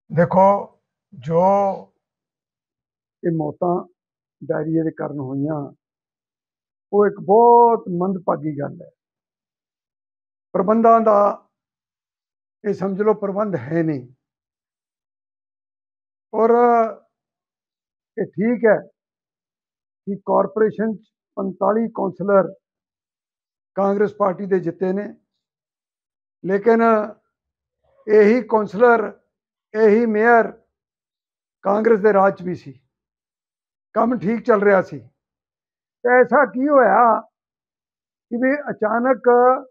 देखो जो ये मौतां डायरीए के कारण होईयां वो एक बहुत मंदभागी गल है। प्रबंधां दा ये समझ लो प्रबंध है नहीं। और ये ठीक है कि कॉरपोरेशन 45 कौंसलर कांग्रेस पार्टी के जिते ने, लेकिन यही कौंसलर यही मेयर कांग्रेस के राज भी सी, काम ठीक चल रहा सी। तो ऐसा की होया कि भी अचानक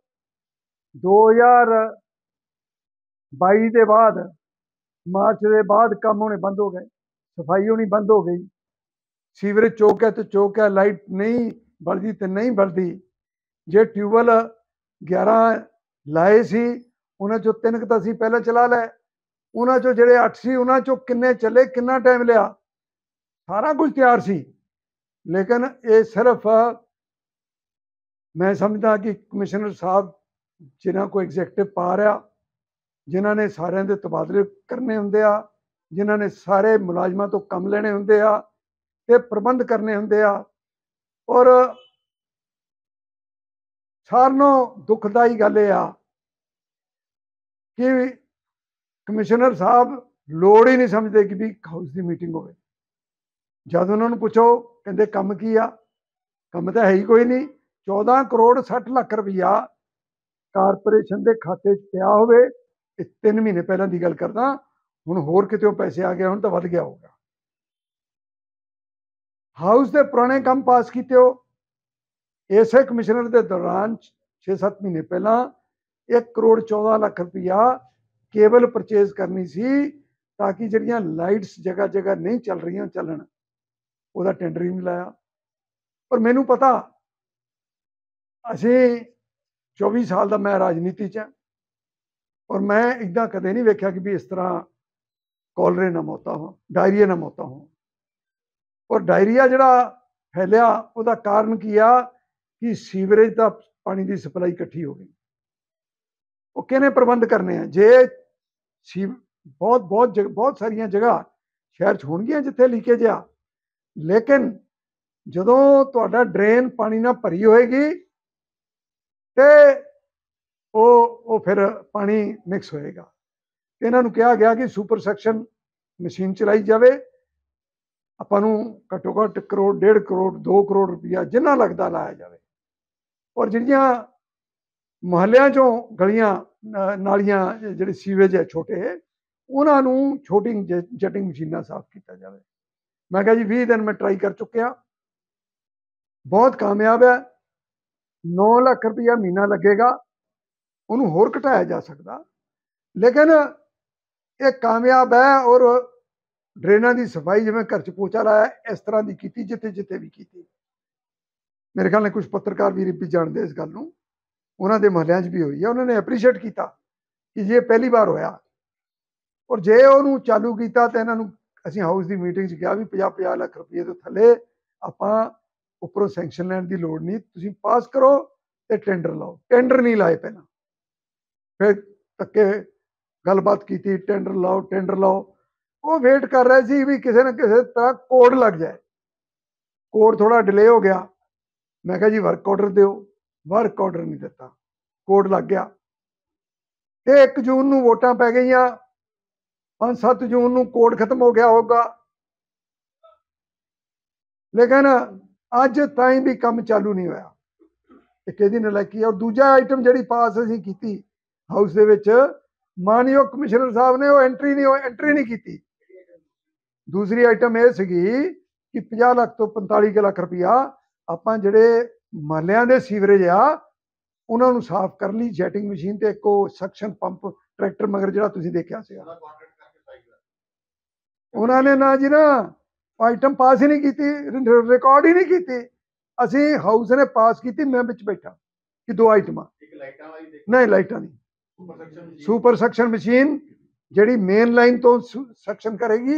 2022 के बाद मार्च के बाद काम होने बंद हो गए, सफाई होनी बंद हो गई, सीवरेज चौक है तो चौक है, लाइट नहीं बलदी तो नहीं बलदी। जे ट्यूबवैल 11 लाए सी उन्हें चो 3 तो असीं पहले चला लै, उन्होंने चो जेडे 8 सी उन्होंने चो किन्ने चले, किन्ना टाइम लिया, सारा कुछ तैयार सी। लेकिन ये सिर्फ मैं समझदा कि कमिश्नर साहब जिन्हों को एग्जैक्टिव पावर आ, जिन्होंने सारे के तबादले करने होंगे आ, जिन्होंने सारे मुलाजमान तो कम लेने होंगे आ ते प्रबंध करने होंगे आ। और सारों दुखदाई गल यह आ कि कमिश्नर साहब लोड़ ही नहीं समझते कि भी हाउस की मीटिंग हो। जब उन्होंने पूछो कहते कम की आ, कम तो है ही कोई नहीं। 14 करोड़ 60 लाख रुपया कारपोरेशन के खाते च पिया हो, 3 महीने पहले की गल करदा, हुण होर कितों पैसे आ गए, हुण तो वध गया होगा। हाउस के पुराने काम पास किए हो, इसे कमिश्नर के दौरान 6-7 महीने पहला 1 करोड़ 14 लाख रुपया केबल परचेज करनी सी, ताकि जड़ियाँ लाइट्स जगह जगह नहीं चल रही चलन, वह टेंडर ही नहीं लाया। पर मैनू पता, असी 24 साल का मैं राजनीति च, और मैं इदा कदे नहीं वेख्या कि भी इस तरह कॉलरे ना मौता हो, डायरिया ना मौता हो। और डायरिया जड़ा फैलिया उसका कारण की आ कि सीवरेज का पानी की सप्लाई इकट्ठी हो गई। वो किने प्रबंध करने हैं? जे सी बहुत सारिया जगह शहर च होणगियां जिथे लीकेज आ, लेकिन जदों तुहाडा ड्रेन पानी ना भरी होएगी तो फिर पानी मिक्स होएगा। इन्हों कहा गया कि सुपर सैक्शन मशीन चलाई जाए, आपां नूं घट्टो घट्ट करोड़ 1.5 करोड़ 2 करोड़ रुपया जिन्ना लगता लाया जाए। और जिहड़ियां मुहल्लियां चों गलियां नालियां जिहड़े सीवेज है छोटे, उन्होंने छोटी जटिंग मशीनां साफ किया जाए। मैं कहा जी 20 दिन में ट्राई कर चुकिया, बहुत कामयाब है। 9 लाख रुपया महीना लगेगा, उन्होंने होर घटाया जा सकता, लेकिन ये कामयाब है। और ड्रेनां की सफाई जिवें घर च पोचा लाया, इस तरह की की जिथे जिथे भी की। मेरे ख्याल कुछ पत्रकार भी भी जानते इस गल नूं, उन्होंने महल्लों भी हुई है, उन्होंने एप्रीशिएट किया कि ये पहली बार होया। और जे उन्होंने चालू किया तो इन्हों असीं हाउस की मीटिंग कहा भी 50-50 लाख रुपये तो थले आपां उपरों सैंक्शन लैण की लोड़ नहीं, तुसीं पास करो तो टेंडर लाओ। टेंडर नहीं लाए पहला, फिर धक्के गलबात की, टेंडर लाओ टेंडर लाओ। वो वेट कर रहे थे भी किसी न किसी तरह कोड लग जाए। कोड थोड़ा डिले हो गया, मैं कहा जी वर्क ऑर्डर दो, वर्क ऑर्डर नहीं दिता, कोड लग गया। 1 जून नूं वोटां पै गई, 5-7 जून नूं कोड खत्म हो गया होगा, लेकिन अज ताईं भी काम चालू नहीं होया। एक इहदी नलायकी है। और दूजा आइटम जिहड़ी पास असीं कीती हाउस दे विच, मानयोग कमिश्नर साहब ने वो एंट्री नहीं की। दूसरी आइटम यह सी कि 50 लाख तो 45 लाख रुपया आपां जिहड़े महल्लियां दे सीवरेज आ उन्होंने साफ कर ली, जैटिंग मशीन ते एक सक्शन पंप ट्रैक्टर मगर जिहड़ा तुसीं देखिया सी, उन्होंने ना जी ना आइटम पास ही नहीं की, रिकॉर्ड ही नहीं की। असी हाउस ने पास की, मैं बिच बैठा कि 2 आइटम नहीं, लाइटा नहीं, सुपर सक्शन मशीन जिहड़ी मेन लाइन तो सक्शन करेगी,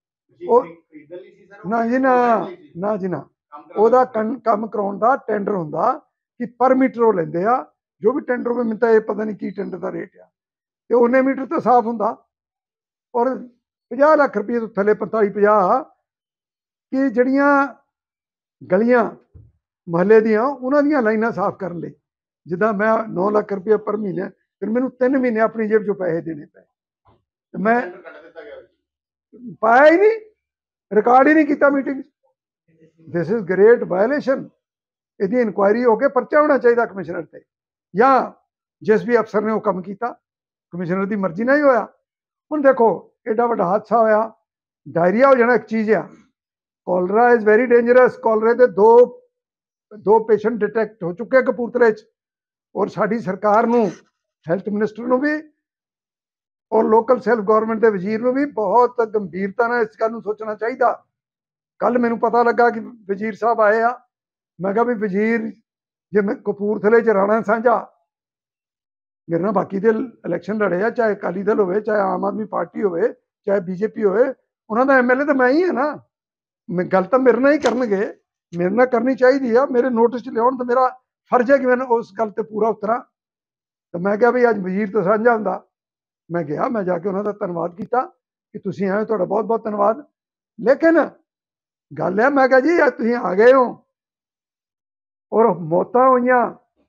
ना जी ना जी ना, ਉਹਦਾ ਕੰਮ ਕਰਾਉਣ ਦਾ ਟੈਂਡਰ ਹੁੰਦਾ कि पर मीटर वो लेंदे आ, जो भी टेंडर में मिलता है पता नहीं की टेंडर का रेट आ, तो उन्ने मीटर तो साफ होंदा। और 50 ਲੱਖ ਰੁਪਏ ਤੋਂ ਥੱਲੇ 45-50 ਕਿ ਜਿਹੜੀਆਂ ਗਲੀਆਂ ਮਹੱਲੇ ਦੀਆਂ ਉਹਨਾਂ ਦੀਆਂ ਲਾਈਨਾਂ ਸਾਫ਼ ਕਰਨ ਲਈ, ਜਿੱਦਾਂ ਮੈਂ 9 ਲੱਖ ਰੁਪਏ ਪਰ ਮਹੀਨੇ, ਫਿਰ ਮੈਨੂੰ 3 ਮਹੀਨੇ ਆਪਣੀ ਜੇਬ ਚੋਂ ਪੈਸੇ ਦੇਣੇ ਪਏ। ਮੈਂ ਪਾਇਆ ਹੀ ਨਹੀਂ, ਰਿਕਾਰਡ ਹੀ ਨਹੀਂ ਕੀਤਾ meeting. This is great violation. ਇਹਦੀ ਇਨਕੁਆਇਰੀ ਹੋ ਕੇ ਪਰਚਾ ਹੋਣਾ ਚਾਹੀਦਾ ਕਮਿਸ਼ਨਰ ਤੇ, ਜਾਂ ਜਿਸ ਵੀ ਅਫਸਰ ਨੇ ਉਹ ਕੰਮ ਕੀਤਾ ਕਮਿਸ਼ਨਰ ਦੀ ਮਰਜ਼ੀ ਨਾਲ ਹੀ ਹੋਇਆ। ਹੁਣ ਦੇਖੋ ਐਡਾ ਵੱਡਾ ਹਾਦਸਾ ਹੋਇਆ, ਡਾਇਰੀਆ ਹੋ ਜਾਣਾ ਇੱਕ ਚੀਜ਼ ਆ, ਕੋਲਰਾ ਇਜ਼ ਵੈਰੀ ਡੇਂਜਰਸ। ਕੋਲਰੇ ਦੇ ਦੋ ਪੇਸ਼ੈਂਟ ਡਿਟੈਕਟ ਹੋ ਚੁੱਕੇ ਕਪੂਰਥਲੇ 'ਚ, ਔਰ ਸਾਡੀ ਸਰਕਾਰ ਨੂੰ, ਹੈਲਥ ਮਿਨਿਸਟਰ ਨੂੰ ਵੀ ਔਰ ਲੋਕਲ ਸੈਲਫ ਗਵਰਨਮੈਂਟ ਦੇ ਵਜ਼ੀਰ ਨੂੰ ਵੀ ਬਹੁਤ ਗੰਭੀਰਤਾ ਨਾਲ ਇਸ ਗੱਲ ਨੂੰ ਸੋਚਣਾ ਚਾਹੀਦਾ। ਕੱਲ ਮੈਨੂੰ ਪਤਾ ਲੱਗਾ ਕਿ ਵਜ਼ੀਰ ਸਾਹਿਬ ਆਏ ਆ, ਮੈਂ ਕਿਹਾ ਵੀ ਵਜ਼ੀਰ ਜੇ ਮੈਂ ਕਪੂਰਥਲੇ 'ਚ ਰਾਣਾ ਸਾਂਝਾ ਮੇਰੇ ਨਾਲ ਬਾਕੀ ਦੇ ਇਲੈਕਸ਼ਨ ਲੜੇ ਆ, ਚਾਹੇ ਅਕਾਲੀ ਦਲ ਹੋਵੇ, ਚਾਹੇ ਆਮ ਆਦਮੀ ਪਾਰਟੀ ਹੋਵੇ, ਚਾਹੇ ਬੀਜੇਪੀ ਹੋਵੇ, ਉਹਨਾਂ ਦਾ ਐਮਐਲਏ ਤਾਂ ਮੈਂ ਹੀ ਹਾਂ ਨਾ। ਗੱਲ ਤਾਂ ਮੇਰੇ ਨਾਲ ਹੀ ਕਰਨਗੇ, ਮੇਰੇ ਨਾਲ ਕਰਨੀ ਚਾਹੀਦੀ ਆ। ਮੇਰੇ ਨੋਟਿਸ 'ਚ ਲਿਆਉਣ ਤਾਂ ਮੇਰਾ ਫਰਜ਼ ਹੈ ਕਿ ਮੈਂ ਉਸ ਗੱਲ ਤੇ ਪੂਰਾ ਉਤਰਾਂ। ਤਾਂ ਮੈਂ ਕਿਹਾ ਵੀ ਅੱਜ ਵਜ਼ੀਰ ਤਾਂ ਸਾਂਝਾ ਹੁੰਦਾ। ਮੈਂ ਗਿਆ, ਮੈਂ ਜਾ ਕੇ ਉਹਨਾਂ ਦਾ ਧੰਨਵਾਦ ਕੀਤਾ ਕਿ ਤੁਸੀਂ ਆਏ, ਤੁਹਾਡਾ ਬਹੁਤ ਬਹੁਤ ਧੰਨਵਾਦ। ਲੇਕਿਨ ਗੱਲ ਹੈ, ਮੈਂ ਕਿਹਾ ਜੀ ਅੱਜ ਤੁਸੀਂ ਆ ਗਏ ਹੋ ਔਰ ਮੌਤਾਂ ਹੋਈਆਂ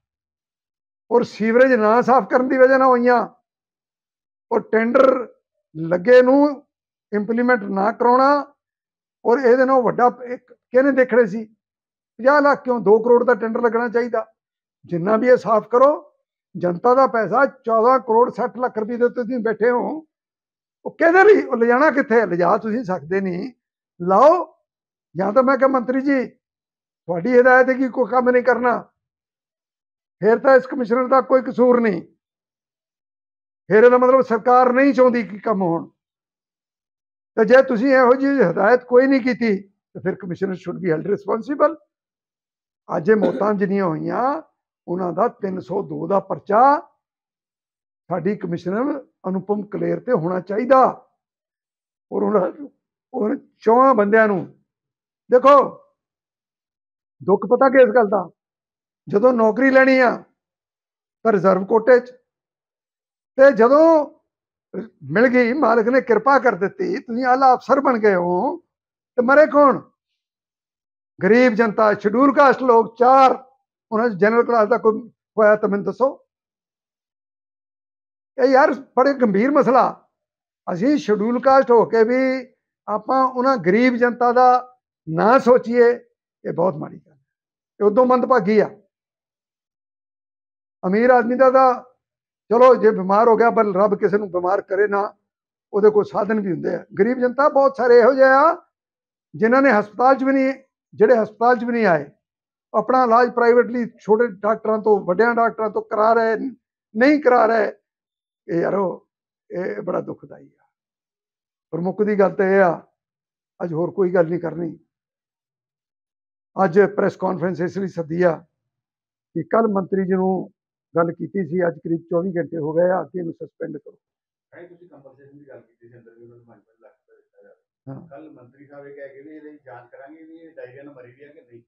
ਔਰ ਸੀਵਰੇਜ ਨਾ ਸਾਫ਼ ਕਰਨ ਦੀ ਵਜ੍ਹਾ ਨਾਲ ਹੋਈਆਂ, ਔਰ ਟੈਂਡਰ ਲੱਗੇ ਨੂੰ ਇੰਪਲੀਮੈਂਟ ਨਾ ਕਰਾਉਣਾ, ਔਰ ਇਹਦੇ ਨਾਲ ਵੱਡਾ ਕਿਹਨੇ ਦੇਖਣੇ ਸੀ 50 ਲੱਖ ਕਿਉਂ 2 ਕਰੋੜ ਦਾ ਟੈਂਡਰ ਲੱਗਣਾ ਚਾਹੀਦਾ। ਜਿੰਨਾ ਵੀ ਇਹ ਸਾਫ਼ ਕਰੋ, ਜਨਤਾ ਦਾ ਪੈਸਾ 14 ਕਰੋੜ 60 ਲੱਖ ਰੁਪਏ ਦੇ ਉੱਤੇ ਤੁਸੀਂ ਬੈਠੇ ਹੋ, ਉਹ ਕਿਹਦੇ ਲਈ? ਉਹ ਲਿਜਾਣਾ ਕਿੱਥੇ? ਲਿਜਾ ਤੁਸੀਂ ਸਕਦੇ ਨਹੀਂ, ਲਾਓ। ਜਾਂ ਤਾਂ ਮੈਂ ਕਿਹਾ ਮੰਤਰੀ ਜੀ ਤੁਹਾਡੀ ਹਦਾਇਤ ਹੈ ਕਿ ਕੋਈ ਕੰਮ ਨਹੀਂ ਕਰਨਾ, ਫਿਰ ਤਾਂ ਇਸ ਕਮਿਸ਼ਨਰ ਦਾ ਕੋਈ ਕਸੂਰ ਨਹੀਂ, ਫਿਰ ਇਹਦਾ ਮਤਲਬ ਸਰਕਾਰ ਨਹੀਂ ਚਾਹੁੰਦੀ ਕਿ ਕੰਮ ਹੋਣ। ਤੇ ਜੇ ਤੁਸੀਂ ਇਹੋ ਜਿਹੀ ਹਦਾਇਤ ਕੋਈ ਨਹੀਂ ਕੀਤੀ ਤਾਂ ਫਿਰ commissioner should be held responsible. ਅੱਜ ਇਹ ਮੌਤਾਂ ਜਿੰਨੀਆਂ ਹੋਈਆਂ ਉਹਨਾਂ ਦਾ 302 ਦਾ ਪਰਚਾ ਸਾਡੀ ਕਮਿਸ਼ਨਰ ਅਨੁਪਮ ਕਲੇਰ ਤੇ ਹੋਣਾ ਚਾਹੀਦਾ। ਔਰ ਉਹਨਾਂ 4 ਬੰਦਿਆਂ ਨੂੰ ਦੇਖੋ, ਦੁੱਖ ਪਤਾ ਕਿ ਇਸ ਗੱਲ ਦਾ, ਜਦੋਂ ਨੌਕਰੀ ਲੈਣੀ ਆ ਤਾਂ ਰਿਜ਼ਰਵ ਕੋਟੇ 'ਚ, ਤੇ ਜਦੋਂ ਮਿਲ ਗਈ, ਮਾਲਕ ਨੇ ਕਿਰਪਾ ਕਰ ਦਿੱਤੀ, ਤੁਸੀਂ ਆਲਾ ਅਫਸਰ ਬਣ ਗਏ ਹੋ, ਤੇ ਮਰੇ ਕੌਣ? ਗਰੀਬ ਜਨਤਾ, ਸ਼ਡਿਊਲ ਕਾਸਟ ਲੋਕ 4, ਉਹਨਾਂ 'ਚ ਜਨਰਲ ਕਲਾਸ ਦਾ ਕੋਈ ਹੋਇਆ ਤਾਂ ਮੈਨੂੰ ਦੱਸੋ। ਇਹ ਯਾਰ ਬੜੇ ਗੰਭੀਰ ਮਸਲਾ। ਅਸੀਂ ਸ਼ਡਿਊਲ ਕਾਸਟ ਹੋ ਕੇ ਵੀ ਆਪਾਂ ਉਹਨਾਂ ਗਰੀਬ ਜਨਤਾ ਦਾ ਨਾ ਸੋਚੀਏ, ਇਹ ਬਹੁਤ ਮਾੜੀ ਗੱਲ ਹੈ। ਇਹ ਉਦੋਂ ਮੰਦਭਾਗੀ ਆ। ਅਮੀਰ ਆਦਮੀ ਦਾ ਤਾਂ ਚਲੋ ਜੇ ਬਿਮਾਰ ਹੋ ਗਿਆ, ਪਰ ਰੱਬ ਕਿਸੇ ਨੂੰ ਬਿਮਾਰ ਕਰੇ ਨਾ, ਉਹਦੇ ਕੋਲ ਸਾਧਨ ਵੀ ਹੁੰਦੇ ਆ। ਗਰੀਬ ਜਨਤਾ ਬਹੁਤ ਸਾਰੇ ਇਹੋ ਜਿਹੇ ਆ ਜਿਨ੍ਹਾਂ ਨੇ ਹਸਪਤਾਲ 'ਚ ਵੀ ਨਹੀਂ, ਜਿਹੜੇ ਹਸਪਤਾਲ 'ਚ ਵੀ ਨਹੀਂ ਆਏ, ਆਪਣਾ ਇਲਾਜ ਪ੍ਰਾਈਵੇਟਲੀ ਛੋਟੇ ਡਾਕਟਰਾਂ ਤੋਂ, ਵੱਡਿਆਂ ਡਾਕਟਰਾਂ ਤੋਂ ਕਰਾ ਰਹੇ, ਨਹੀਂ ਕਰਾ ਰਹੇ। ਇਹ ਯਾਰੋ ਇਹ ਬੜਾ ਦੁਖਦਾਈ ਆ। ਪ੍ਰਮੁੱਖ ਦੀ ਗੱਲ ਤਾਂ ਇਹ ਆ, ਅੱਜ ਹੋਰ ਕੋਈ ਗੱਲ ਨਹੀਂ ਕਰਨੀ। ਅੱਜ ਪ੍ਰੈਸ ਕਾਨਫਰੰਸ ਇਸ ਲਈ ਸੱਦੀ ਆ ਕਿ ਕੱਲ ਮੰਤਰੀ ਜੀ ਨੂੰ ਗੱਲ ਕੀਤੀ ਸੀ, ਅੱਜ ਕਰੀਬ 24 ਘੰਟੇ ਹੋ ਗਏ ਆ ਕਿ ਇਹਨੂੰ ਸਸਪੈਂਡ ਕਰੋ। ਤੁਸੀਂ ਕੰਪਨਸੇਸ਼ਨ ਦੀ ਗੱਲ ਕੀਤੀ ਸੀ, ਅੰਦਰ ਵੀ ਉਹਨਾਂ ਨੂੰ 5 ਲੱਖ ਰੁਪਏ ਦਿੱਤਾ ਜਾਵੇ। ਕੱਲ ਮੰਤਰੀ ਸਾਹਿਬ ਇਹ ਕਹਿ ਕੇ ਵੀ ਇਹਦੀ ਜਾਂਚ ਕਰਾਂਗੇ ਵੀ ਇਹ ਡਾਇਰੀਆ ਨਾਲ ਮਰੀ ਵੀ ਹੈ ਕਿ ਨਹੀਂ।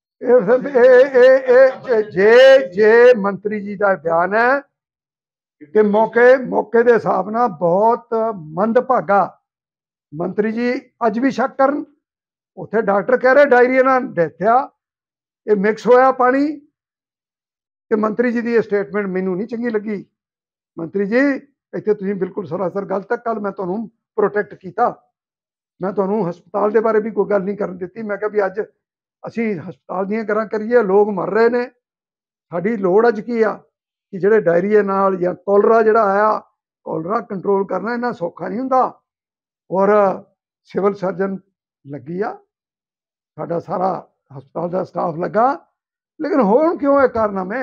ਜੇ ਮੰਤਰੀ ਜੀ ਦਾ ਬਿਆਨ ਹੈ ਕਿ ਮੌਕੇ ਦੇ ਹਿਸਾਬ ਨਾਲ ਬਹੁਤ ਮੰਦਭਾਗਾ, ਮੰਤਰੀ ਜੀ ਅੱਜ ਵੀ ਸ਼ੱਕ ਕਰਨ। ਉੱਥੇ ਡਾਕਟਰ ਕਹਿ ਰਹੇ ਡਾਇਰੀਆ ਨਾਲ ਡੈਥ ਆ, ਇਹ ਮਿਕਸ ਹੋਇਆ ਪਾਣੀ। ਤੇ ਮੰਤਰੀ ਜੀ ਦੀ ਇਹ ਸਟੇਟਮੈਂਟ ਮੈਨੂੰ ਨਹੀਂ ਚੰਗੀ ਲੱਗੀ। ਮੰਤਰੀ ਜੀ ਇੱਥੇ ਤੁਸੀਂ ਬਿਲਕੁਲ ਸਰਾਸਰ ਗਲਤ ਹੈ। ਕੱਲ ਮੈਂ ਤੁਹਾਨੂੰ ਪ੍ਰੋਟੈਕਟ ਕੀਤਾ, ਮੈਂ ਤੁਹਾਨੂੰ ਹਸਪਤਾਲ ਦੇ ਬਾਰੇ ਵੀ ਕੋਈ ਗੱਲ ਨਹੀਂ ਕਰਨ ਦਿੱਤੀ। ਮੈਂ ਕਿਹਾ ਵੀ ਅੱਜ ਅਸੀਂ ਹਸਪਤਾਲ ਦੀਆਂ ਗੱਲਾਂ ਕਰੀਏ, ਲੋਕ ਮਰ ਰਹੇ ਨੇ। ਸਾਡੀ ਲੋੜ ਅੱਜ ਕੀ ਆ ਕਿ ਜਿਹੜੇ ਡਾਇਰੀਆ ਨਾਲ ਜਾਂ ਕੋਲਰਾ ਜਿਹੜਾ ਆਇਆ, ਕੋਲਰਾ ਕੰਟਰੋਲ ਕਰਨਾ ਇੰਨਾ ਸੌਖਾ ਨਹੀਂ ਹੁੰਦਾ। ਔਰ ਸਿਵਲ ਸਰਜਨ ਲੱਗੀ ਆ, ਸਾਡਾ ਸਾਰਾ ਹਸਪਤਾਲ ਦਾ ਸਟਾਫ ਲੱਗਾ, ਲੇਕਿਨ ਹੋਣ ਕਿਉਂ ਇਹ ਕਾਰਨਾਮੇ?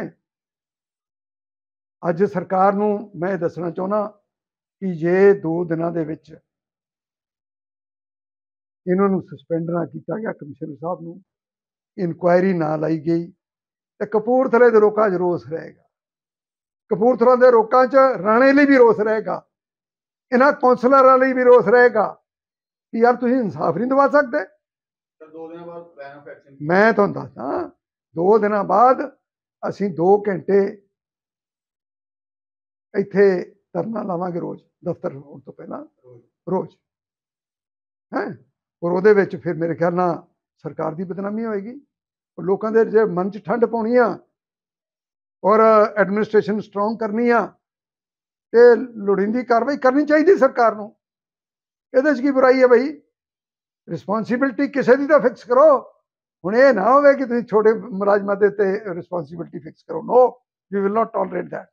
ਅੱਜ ਸਰਕਾਰ ਨੂੰ ਮੈਂ ਇਹ ਦੱਸਣਾ ਚਾਹੁੰਦਾ ਕਿ ਜੇ 2 ਦਿਨਾਂ ਦੇ ਵਿੱਚ ਇਹਨਾਂ ਨੂੰ ਸਸਪੈਂਡ ਨਾ ਕੀਤਾ ਗਿਆ, ਕਮਿਸ਼ਨਰ ਸਾਹਿਬ ਨੂੰ ਇਨਕੁਆਇਰੀ ਨਾ ਲਾਈ ਗਈ, ਤੇ ਕਪੂਰਥਲੇ ਦੇ ਲੋਕਾਂ 'ਚ ਰੋਸ ਰਹੇਗਾ। ਕਪੂਰਥਲਾ ਦੇ ਲੋਕਾਂ 'ਚ ਰਾਣੇ ਲਈ ਵੀ ਰੋਸ ਰਹੇਗਾ, ਇਹਨਾਂ ਕੌਂਸਲਰਾਂ ਲਈ ਵੀ ਰੋਸ ਰਹੇਗਾ ਕਿ ਯਾਰ ਤੁਸੀਂ ਇਨਸਾਫ ਨਹੀਂ ਦਿਵਾ ਸਕਦੇ। 2 ਦਿਨਾਂ ਬਾਅਦ ਪਲਾਨ ਆਫ ਐਕਸ਼ਨ, ਮੈਂ ਤੁਹਾਨੂੰ ਦੱਸਦਾ, 2 ਦਿਨਾਂ ਬਾਅਦ ਅਸੀਂ 2 ਘੰਟੇ ਇੱਥੇ ਧਰਨਾ ਲਾਵਾਂਗੇ, ਰੋਜ਼ ਦਫ਼ਤਰ ਹੋਣ ਤੋਂ ਪਹਿਲਾਂ, ਰੋਜ਼ ਹੈ। ਔਰ ਉਹਦੇ ਵਿੱਚ ਫਿਰ ਮੇਰੇ ਖਿਆਲ ਨਾਲ ਸਰਕਾਰ ਦੀ ਬਦਨਾਮੀ ਹੋਏਗੀ, ਲੋਕਾਂ ਦੇ ਜੇ ਮਨ 'ਚ ਠੰਡ ਪਾਉਣੀ ਆ ਔਰ ਐਡਮਿਨਿਸਟ੍ਰੇਸ਼ਨ ਸਟਰੋਂਗ ਕਰਨੀ ਆ ਤੇ ਲੋੜੀਂਦੀ ਕਾਰਵਾਈ ਕਰਨੀ ਚਾਹੀਦੀ ਸਰਕਾਰ ਨੂੰ। ਇਹਦੇ 'ਚ ਕੀ ਬੁਰਾਈ ਹੈ ਬਈ? ਰਿਸਪੌਂਸਿਬਿਲਟੀ ਕਿਸੇ ਦੀ ਤਾਂ ਫਿਕਸ ਕਰੋ। ਹੁਣ ਇਹ ਨਾ ਹੋਵੇ ਕਿ ਤੁਸੀਂ ਛੋਟੇ ਮੁਲਾਜ਼ਮਾਂ ਦੇ ਉੱਤੇ ਰਿਸਪੌਂਸਿਬਿਲਟੀ ਫਿਕਸ ਕਰੋ। No, we will not tolerate that.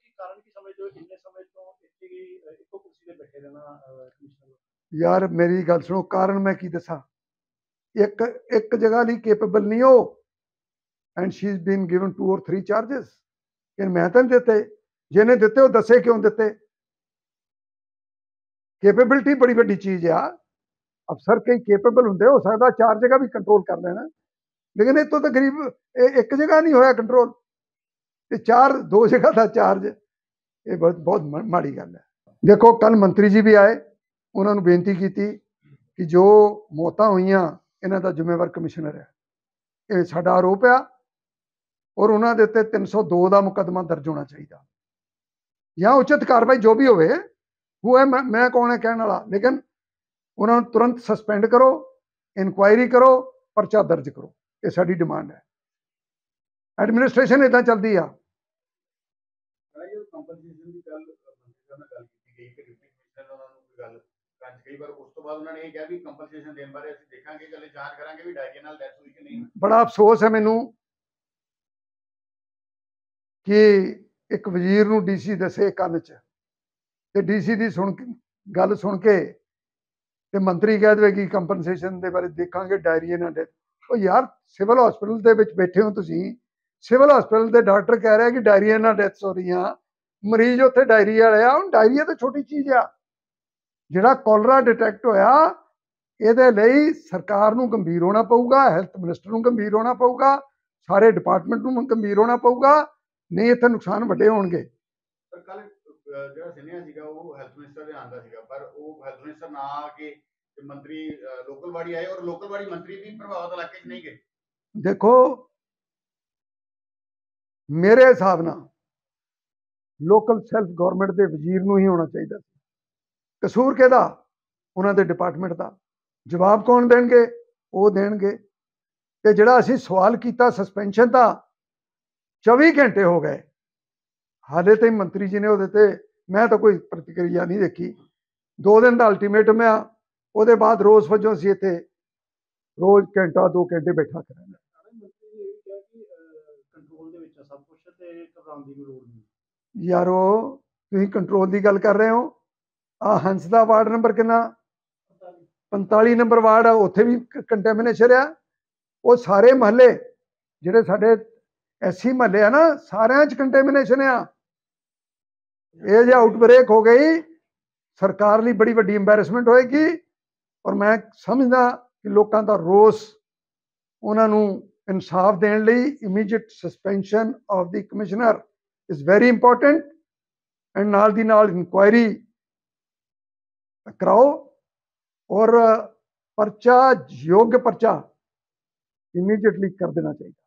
ਯਾਰ ਮੇਰੀ ਗੱਲ ਸੁਣੋ, ਕਾਰਨ ਮੈਂ ਕੀ ਦੱਸਾਂ? ਇੱਕ ਜਗ੍ਹਾ ਲਈ ਕੇਪੇਬਲ ਨਹੀਂ ਹੋ, and she is been given 2 or 3 charges. ਕਿ ਮੈਂ ਤਾਂ ਨਹੀਂ ਦਿੱਤੇ, ਜਿਹਨੇ ਦਿੱਤੇ ਉਹ ਦੱਸੇ ਕਿਉਂ ਦਿੱਤੇ। ਕੇਪੇਬਿਲਿਟੀ ਬੜੀ ਵੱਡੀ ਚੀਜ਼ ਆ। ਅਫਸਰ ਕਈ ਕੇਪੇਬਲ ਹੁੰਦੇ, ਹੋ ਸਕਦਾ 4 ਜਗ੍ਹਾ ਵੀ ਕੰਟਰੋਲ ਕਰ ਲੈਣਾ, ਲੇਕਿਨ ਇਹ ਤੋਂ ਤਾਂ ਗਰੀਬ ਇੱਕ ਜਗ੍ਹਾ ਨਹੀਂ ਹੋਇਆ ਕੰਟਰੋਲ ਤੇ 2 ਜਗ੍ਹਾ ਦਾ ਚਾਰਜ। ਇਹ ਬਹੁਤ ਮਾੜੀ ਗੱਲ ਹੈ। ਦੇਖੋ ਕੱਲ ਮੰਤਰੀ ਜੀ ਵੀ ਆਏ, ਉਹਨਾਂ ਨੂੰ ਬੇਨਤੀ ਕੀਤੀ ਕਿ ਜੋ ਮੌਤਾਂ ਹੋਈਆਂ ਇਹਨਾਂ ਦਾ ਜ਼ਿੰਮੇਵਾਰ ਕਮਿਸ਼ਨਰ ਹੈ, ਇਹ ਸਾਡਾ ਆਰੋਪ ਆ ਔਰ ਉਹਨਾਂ ਦੇ ਉੱਤੇ 302 ਦਾ ਮੁਕੱਦਮਾ ਦਰਜ ਹੋਣਾ ਚਾਹੀਦਾ ਜਾਂ ਉਚਿਤ ਕਾਰਵਾਈ ਜੋ ਵੀ ਹੋਵੇ। ਉਹ ਹੈ ਮੈਂ ਕੌਣ ਹੈ ਕਹਿਣ ਵਾਲਾ, ਲੇਕਿਨ ਉਹਨਾਂ ਨੂੰ ਤੁਰੰਤ ਸਸਪੈਂਡ ਕਰੋ, ਇਨਕੁਆਇਰੀ ਕਰੋ, ਪਰਚਾ ਦਰਜ ਕਰੋ। ਇਹ ਸਾਡੀ ਡਿਮਾਂਡ ਹੈ। ਐਡਮਿਨਿਸਟ੍ਰੇਸ਼ਨ ਇਦਾਂ ਚੱਲਦੀ ਆ। ਕਈ ਵਾਰ ਉਸ ਤੋਂ ਬਾਅਦ ਉਹਨਾਂ ਨੇ ਇਹ ਕਿਹਾ ਵੀ ਕੰਪਨਸੇਸ਼ਨ ਦੇਣ ਬਾਰੇ ਅਸੀਂ ਦੇਖਾਂਗੇ, ਕੱਲੇ ਜਾਂਚ ਕਰਾਂਗੇ ਵੀ ਡਾਇਰੀਆ ਨਾਲ ਡੈਥ ਹੋਈ ਕਿ ਨਹੀਂ। ਬੜਾ ਅਫਸੋਸ ਹੈ ਮੈਨੂੰ ਕਿ ਇੱਕ ਵਜ਼ੀਰ ਨੂੰ ਡੀਸੀ ਦੱਸੇ ਕੰਨ 'ਚ ਤੇ ਡੀਸੀ ਦੀ ਗੱਲ ਸੁਣ ਕੇ ਤੇ ਮੰਤਰੀ ਕਹਿ ਦੇਵੇ ਕਿ ਕੰਪਨਸੇਸ਼ਨ ਦੇ ਬਾਰੇ ਦੇਖਾਂਗੇ, ਡਾਇਰੀਆ ਨਾਲ ਡੈਥ। ਉਹ ਯਾਰ ਸਿਵਲ ਹਸਪੀਟਲ ਦੇ ਵਿੱਚ ਬੈਠੇ ਹੋ ਤੁਸੀਂ, ਸਿਵਲ ਹਸਪੀਟਲ ਦੇ ਡਾਕਟਰ ਕਹਿ ਰਿਹਾ ਕਿ ਡਾਇਰੀਆ ਨਾਲ ਡੈਥ ਹੋ ਰਹੀਆਂ, ਮਰੀਜ਼ ਉੱਥੇ ਡਾਇਰੀਆ ਵਾਲੇ ਆ। ਹੁਣ ਡਾਇਰੀਆ ਤਾਂ ਛੋਟੀ ਚੀਜ਼ ਆ, ਜਿਹੜਾ ਕੋਲਰਾ ਡਿਟੈਕਟ ਹੋਇਆ ਇਹਦੇ ਲਈ ਸਰਕਾਰ ਨੂੰ ਗੰਭੀਰ ਹੋਣਾ ਪਊਗਾ, ਹੈਲਥ ਮਿਨਿਸਟਰ ਨੂੰ ਗੰਭੀਰ ਹੋਣਾ ਪਊਗਾ, ਸਾਰੇ ਡਿਪਾਰਟਮੈਂਟ ਨੂੰ ਗੰਭੀਰ ਹੋਣਾ ਪਊਗਾ, ਨਹੀਂ ਇੱਥੇ ਨੁਕਸਾਨ ਵੱਡੇ ਹੋਣਗੇ। ਕੱਲ ਜਿਹੜਾ ਸੁਣਿਆ ਸੀਗਾ ਉਹ ਹੈਲਥ ਮਿਨਿਸਟਰ ਦੇ ਆਂਦਾ ਸੀਗਾ, ਪਰ ਉਹ ਹੈਲਥ ਮਿਨਿਸਟਰ ਨਾ ਆ ਕੇ ਮੰਤਰੀ ਲੋਕਲ ਬਾਡੀ ਆਏ ਔਰ ਲੋਕਲ ਬਾਡੀ ਮੰਤਰੀ ਵੀ ਪ੍ਰਭਾਵਿਤ ਇਲਾਕੇ 'ਚ ਨਹੀਂ ਗਏ। ਦੇਖੋ ਮੇਰੇ ਹਿਸਾਬ ਨਾਲ ਲੋਕਲ ਸੈਲਫ ਗਵਰਨਮੈਂਟ ਦੇ ਵਜ਼ੀਰ ਨੂੰ ਹੀ ਹੋਣਾ ਚਾਹੀਦਾ। ਕਸੂਰ ਕਿਹਦਾ? ਉਹਨਾਂ ਦੇ ਡਿਪਾਰਟਮੈਂਟ ਦਾ। ਜਵਾਬ ਕੌਣ ਦੇਣਗੇ? ਉਹ ਦੇਣਗੇ। ਤੇ ਜਿਹੜਾ ਅਸੀਂ ਸਵਾਲ ਕੀਤਾ ਸਸਪੈਂਸ਼ਨ ਦਾ, 24 ਘੰਟੇ ਹੋ ਗਏ, ਹਾਲੇ ਤਾਈਂ ਮੰਤਰੀ ਜੀ ਨੇ ਉਹਦੇ ਤੇ ਮੈਂ ਤਾਂ ਕੋਈ ਪ੍ਰਤੀਕਿਰਿਆ ਨਹੀਂ ਦੇਖੀ। 2 ਦਿਨ ਦਾ ਅਲਟੀਮੇਟਮ ਆ, ਉਹਦੇ ਬਾਅਦ ਰੋਜ਼ ਵਜੋਂ ਅਸੀਂ ਇੱਥੇ ਰੋਜ਼ ਘੰਟਾ 2 ਘੰਟੇ ਬੈਠਾ ਕਰਾਂਗੇ। ਯਾਰੋ ਤੁਸੀਂ ਕੰਟਰੋਲ ਦੀ ਗੱਲ ਕਰ ਰਹੇ ਹੋ। ਆ ਹੰਸ ਦਾ ਵਾਰਡ ਨੰਬਰ ਕਿੰਨਾ? 45 ਨੰਬਰ ਵਾਰਡ ਆ, ਉੱਥੇ ਵੀ ਕੰਟੈਮੀਨੇਸ਼ਨ ਆ। ਉਹ ਸਾਰੇ ਮਹੱਲੇ ਜਿਹੜੇ ਸਾਡੇ ਐਸੀ ਮਹੱਲੇ ਆ ਨਾ, ਸਾਰਿਆਂ 'ਚ ਕੰਟੈਮੀਨੇਸ਼ਨ ਆ। ਇਹ ਜੇ ਆਊਟਬ੍ਰੇਕ ਹੋ ਗਈ, ਸਰਕਾਰ ਲਈ ਬੜੀ ਵੱਡੀ ਐਮਬੈਰਸਮੈਂਟ ਹੋਏਗੀ। ਔਰ ਮੈਂ ਸਮਝਦਾ ਕਿ ਲੋਕਾਂ ਦਾ ਰੋਸ, ਉਹਨਾਂ ਨੂੰ ਇਨਸਾਫ ਦੇਣ ਲਈ immediate suspension of the commissioner is very important. And ਨਾਲ ਦੀ ਨਾਲ ਇਨਕੁਆਇਰੀ ਕਰਾਓ ਔਰ ਪਰਚਾ, ਯੋਗ ਪਰਚਾ ਇਮੀਡੀਏਟਲੀ ਕਰ ਦੇਣਾ ਚਾਹੀਦਾ।